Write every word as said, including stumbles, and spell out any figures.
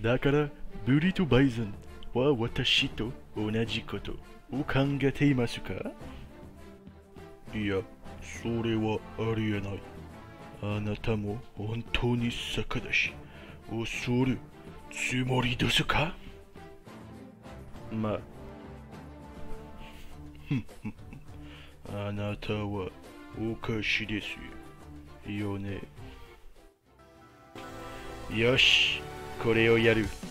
だから、ブリとバイソンは私と同じことを考えていますか？いや、それはありえない。あなたも本当に逆だし、恐るつもりですか？まあ、あなたはおかしですよ。よね。よし、これをやる。